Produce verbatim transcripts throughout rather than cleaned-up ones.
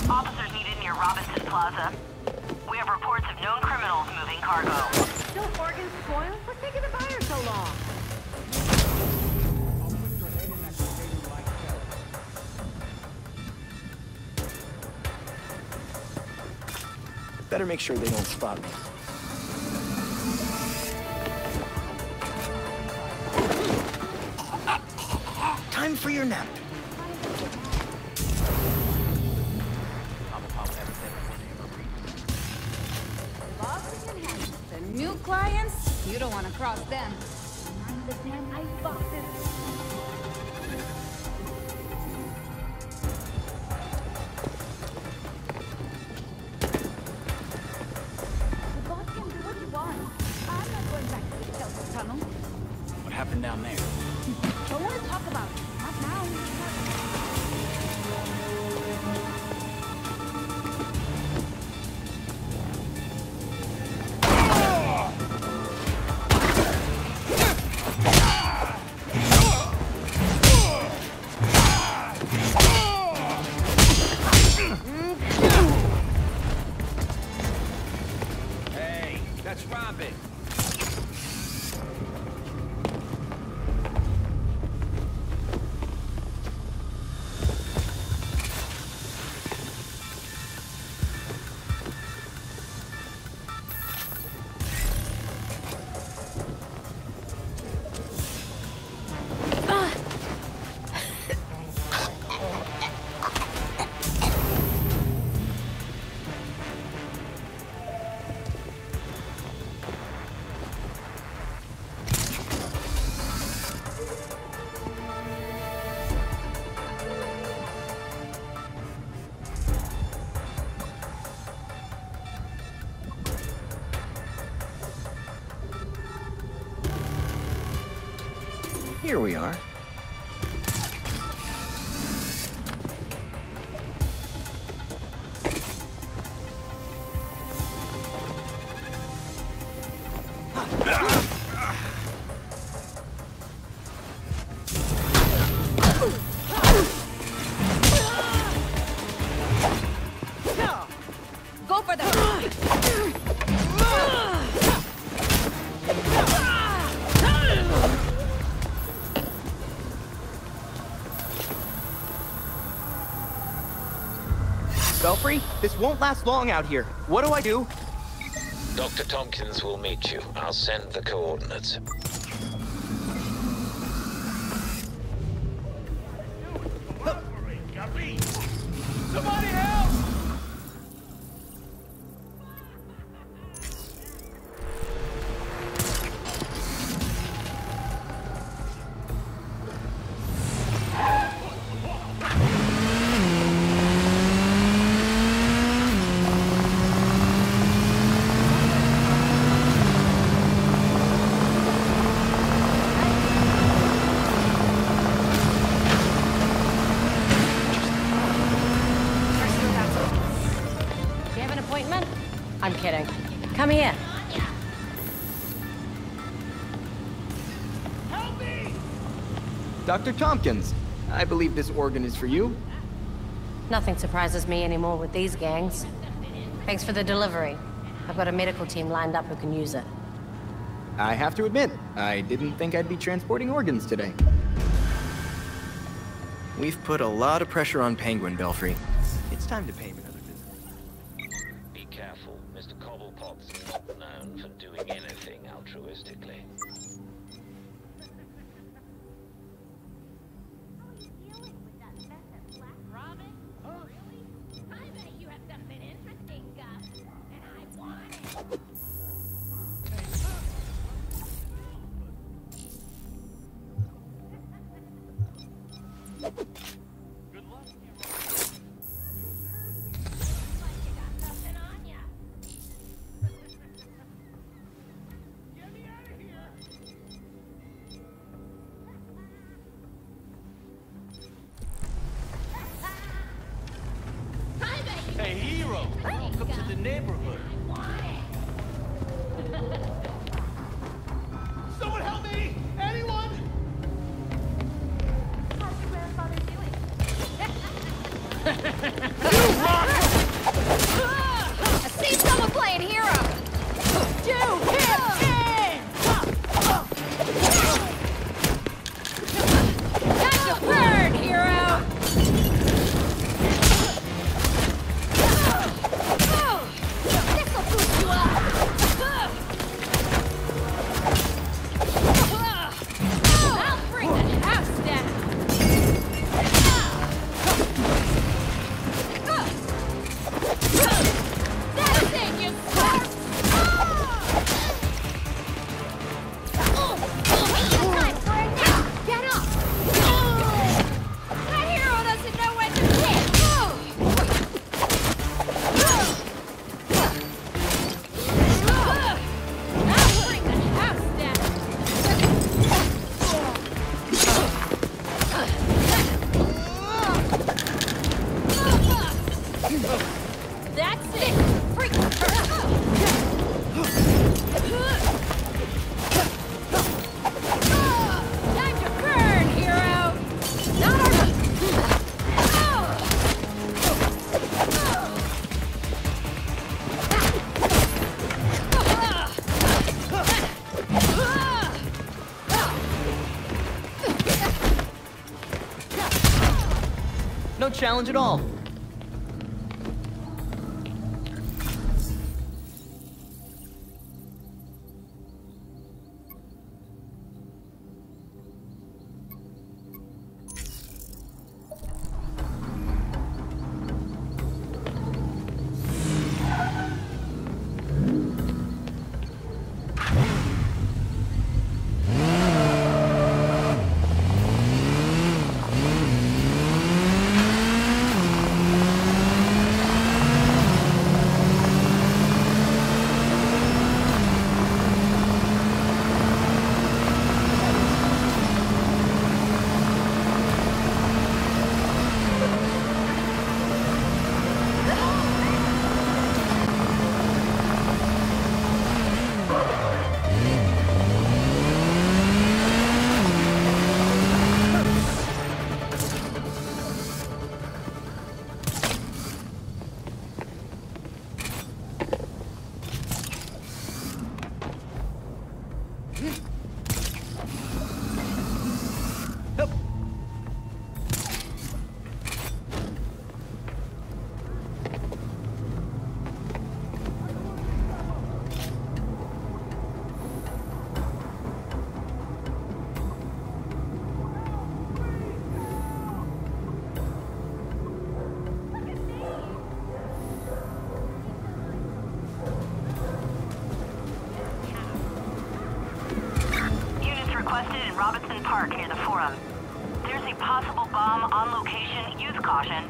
Officers needed near Robinson Plaza. We have reports of known criminals moving cargo. Still organs spoiled? What's taking the buyer so long? Better make sure they don't spot me. Time for your nap. The new clients? You don't want to cross them. Mind the damn ice boxes. The boss can do what you want. I'm not going back to the stealth tunnel. What happened down there? Don't want to talk about it. Not now. Hey, that's Robin. Here we are. Go for the... Belfry, this won't last long out here. What do I do? Doctor Tompkins will meet you. I'll send the coordinates. Somebody help! I'm kidding. Come here. Help me! Doctor Tompkins, I believe this organ is for you. Nothing surprises me anymore with these gangs. Thanks for the delivery. I've got a medical team lined up who can use it. I have to admit, I didn't think I'd be transporting organs today. We've put a lot of pressure on Penguin, Belfry. It's time to pay him another visit. Be careful. Mister Cobblepot's not known for doing anything altruistically. Good luck. Get me out of here! Hey, hero! Welcome to the neighborhood. Someone help me! Anyone? How's your grandfather doing? You rock! giant hero! Do him in! Time to burn, hero! This'll boost you up! I'll bring the house down! That's it, you sparks! Time for a nap! Get up! That hero doesn't know when to hit! I'll bring the house down! That's it! Freak her! Time to burn, hero! Not our... No challenge at all. Near the forum. There's a possible bomb on location. Use caution.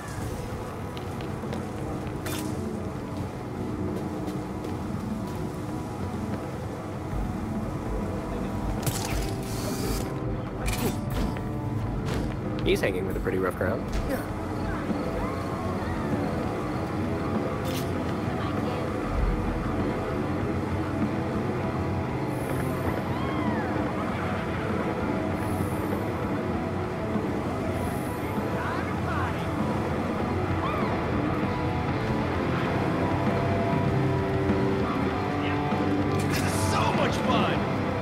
He's hanging with a pretty rough crowd. So much fun!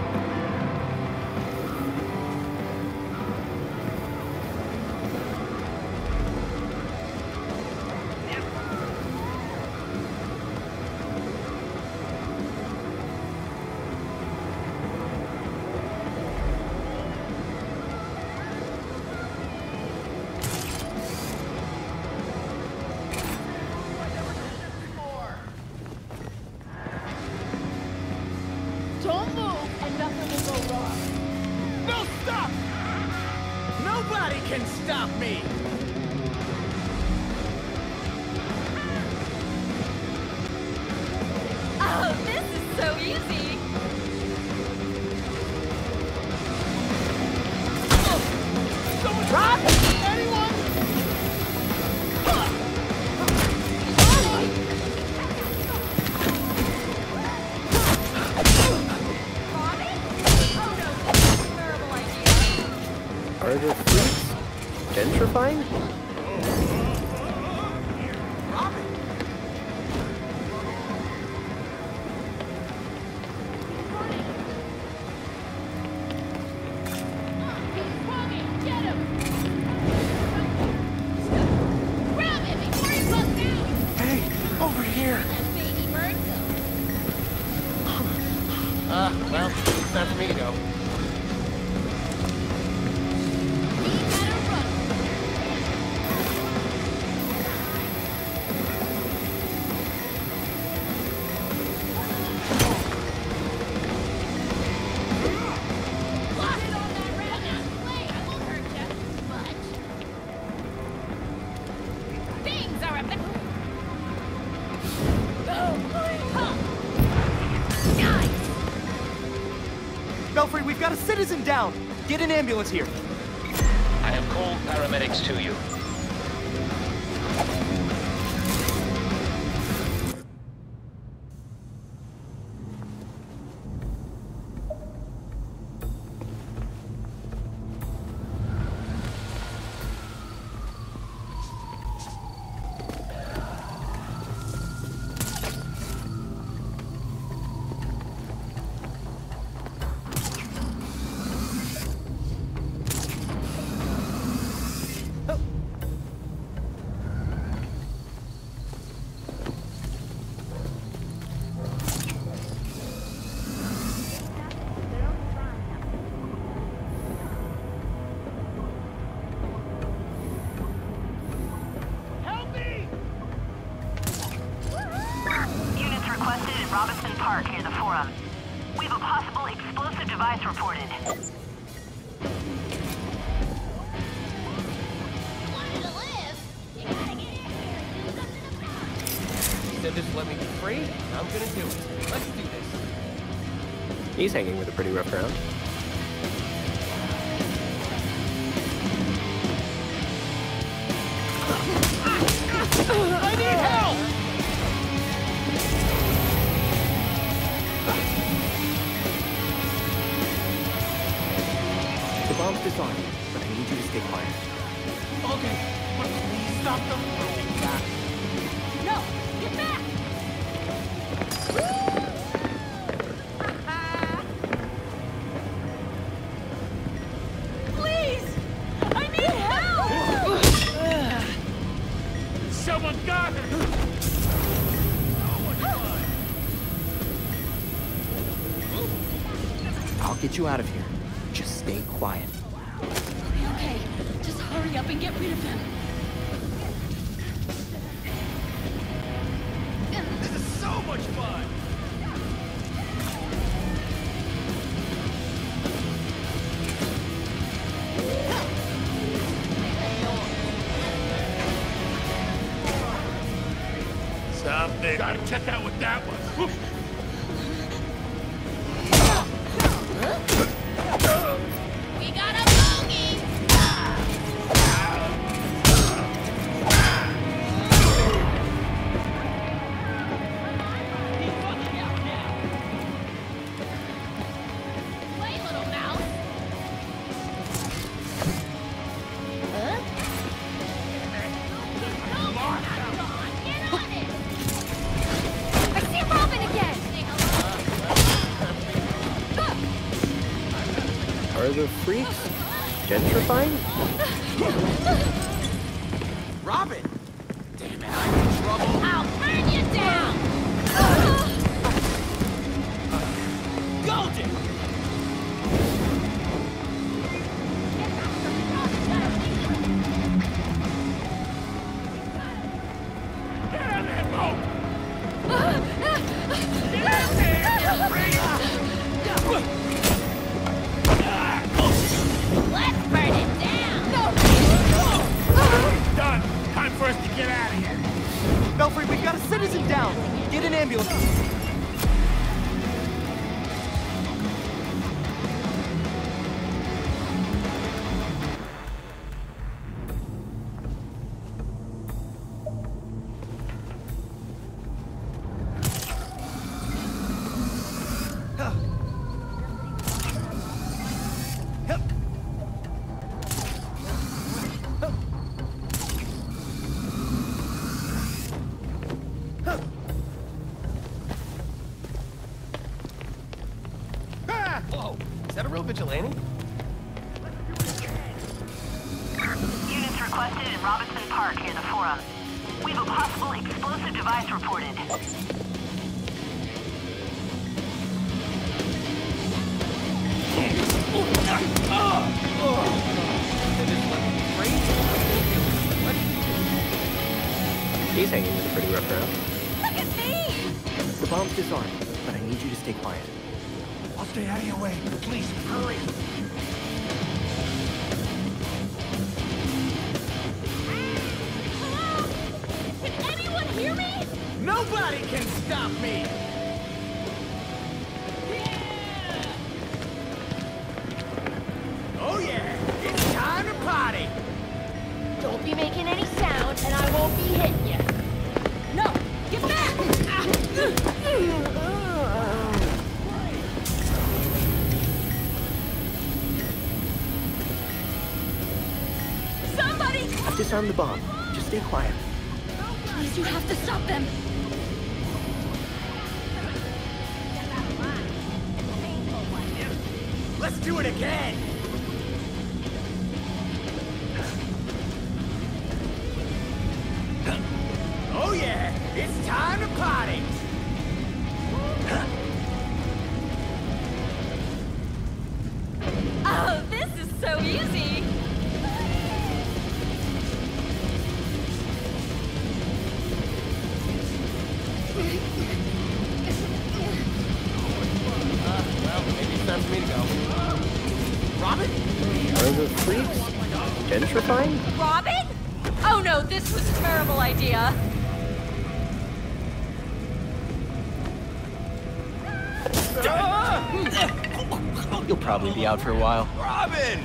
Don't move and nothing will go wrong. No, stop! Nobody can stop me! Oh, this is so easy! Someone Rob! Anyone? Are the fruits gentrifying? Well, it's time for me to go. Belfry, we've got a citizen down! Get an ambulance here! I have called paramedics to you. Near the forum. We have a possible explosive device reported. Wanted to live? You gotta get in here and do something about it. He said this would let me be free. I'm gonna do it. Let's do this. He's hanging with a pretty rough crowd. I need help! The bomb's disarmed, but I need you to stay quiet. Okay, but please stop them. No! Get back! Please! I need help! Someone got her! I'll get you out of here. Just stay quiet. Okay, okay. Just hurry up and get rid of him. This is so much fun! Stop there. Gotta check out what that was. We got a bogey! Play, little mouse. Huh? Come on, get on it! I see Robin again! Are the freaks gentrifying? Robin! Damn it, I'm in trouble. I'll burn you down! Golden! Get out there, boat! Get out there! Let's burn it down! Done! Time for us to get out of here! Belfry, we've got a citizen down! Get an ambulance! Whoa! Is that a real vigilante? Units requested in Robinson Park near the forum. We have a possible explosive device reported. He's hanging with a pretty rough crowd. Look at me! The bomb's disarmed, but I need you to stay quiet. I'll stay out of your way. Please, hurry. Hello? Can anyone hear me? Nobody can stop me! Oh yeah, it's time to party! Don't be making any sound, and I won't be hitting you. No! Get back! Somebody! I've disarmed the bomb. Just stay quiet. Please, you have to stop them! Let's do it again! Oh yeah, it's time to party! Oh, this is so easy! Well, maybe it's time for me to go. Robin? Are the freaks gentrifying? Robin? Oh no, this was a terrible idea. You'll probably be out for a while. Robin!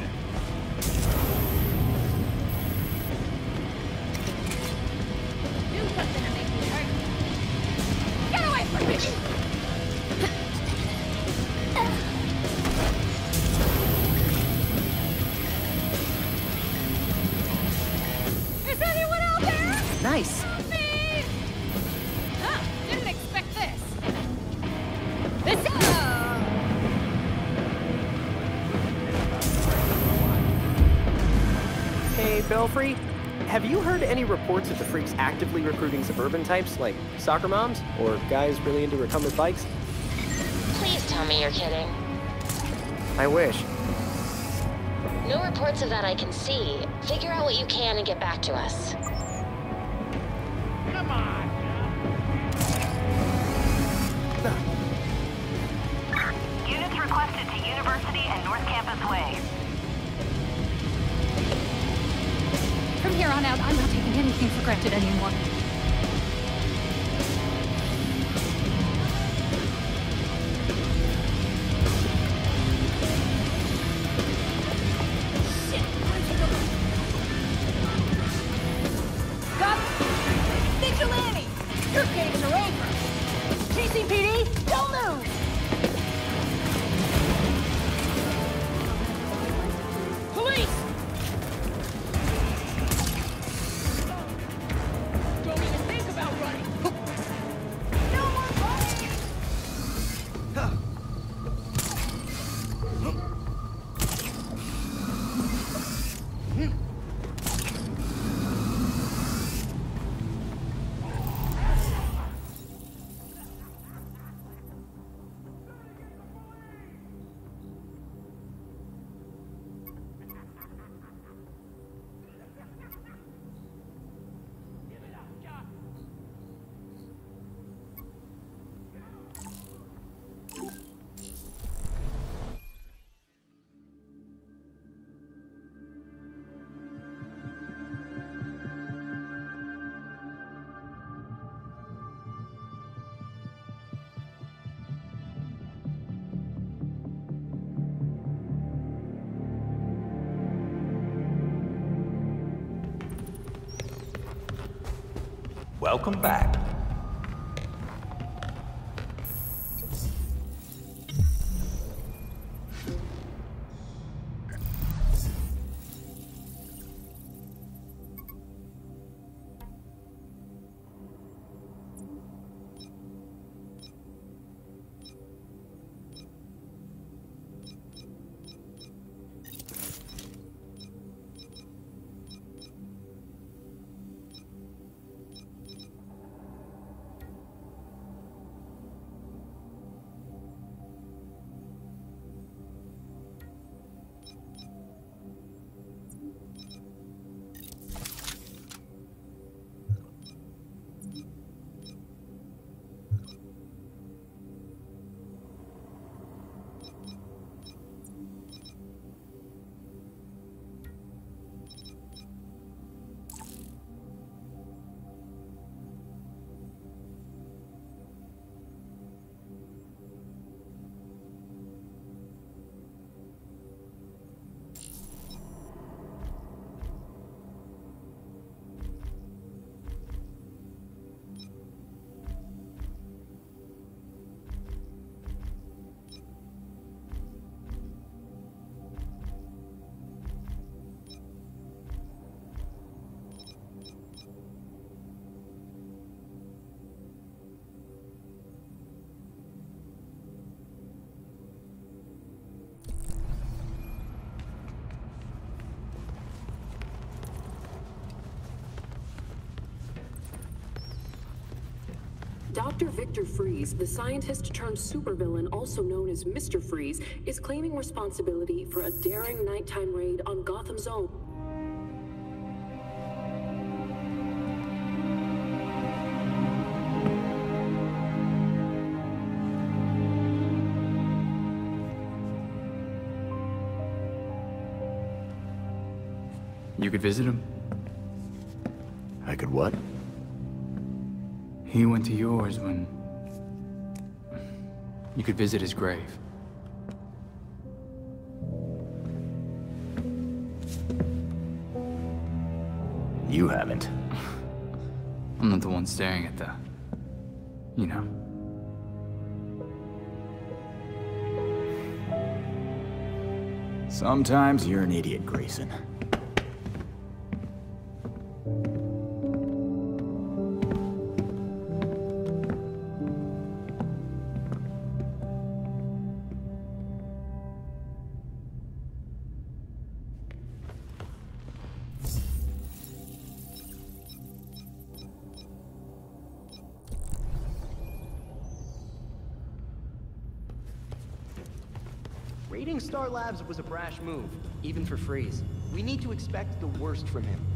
Do something to make me hurt. Get away from me! Is anyone out there? Nice. Me! Huh, didn't expect this. This is... Hey, Belfry, have you heard any reports of the freaks actively recruiting suburban types, like soccer moms, or guys really into recumbent bikes? Please tell me you're kidding. I wish. No reports of that I can see. Figure out what you can and get back to us. Come on! Units requested to University and North Campus Way. From here on out, I'm not taking anything for granted anymore. Shit! Cop! Vigilante! Your games are over! T C P D, don't move! Police! Don't even think about running! No more running! Welcome back. Doctor Victor Freeze, the scientist turned supervillain also known as Mister Freeze, is claiming responsibility for a daring nighttime raid on Gotham's own. You could visit him? I could what? He went to yours when... You could visit his grave. You haven't. I'm not the one staring at the... You know. Sometimes you're an idiot, Grayson. Raiding Star Labs was a brash move, even for Freeze. We need to expect the worst from him.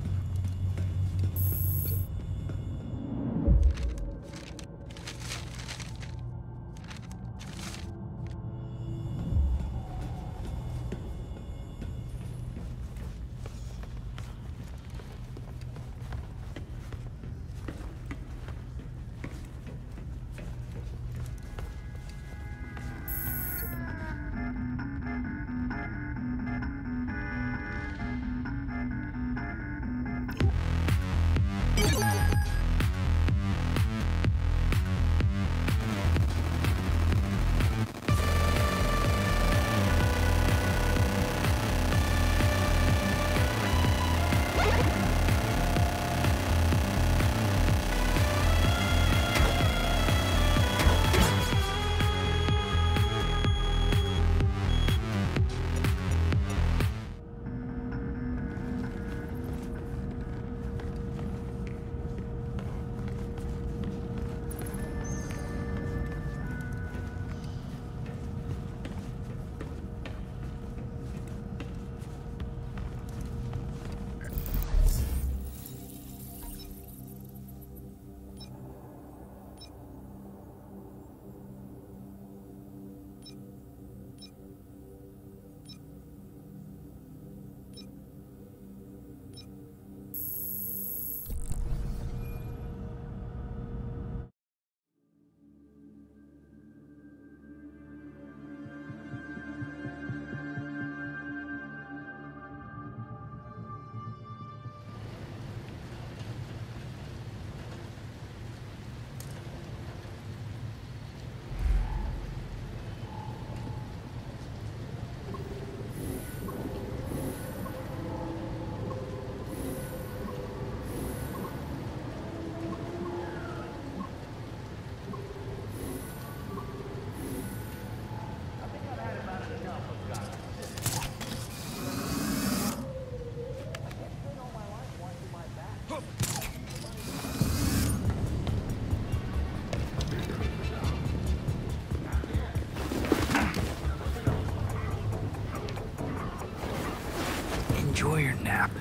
Enjoy your nap.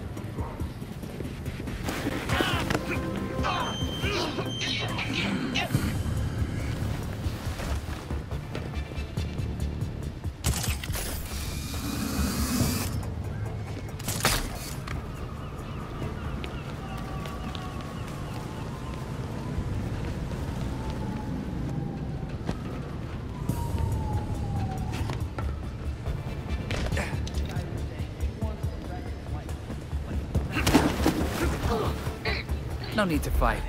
No need to fight.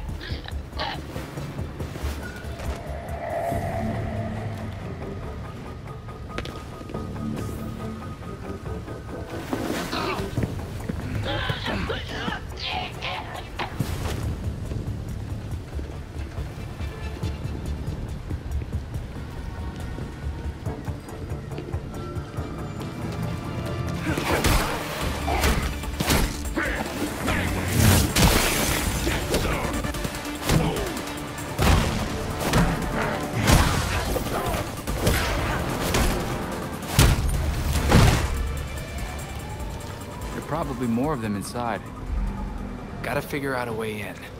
probably more of them inside. Gotta figure out a way in.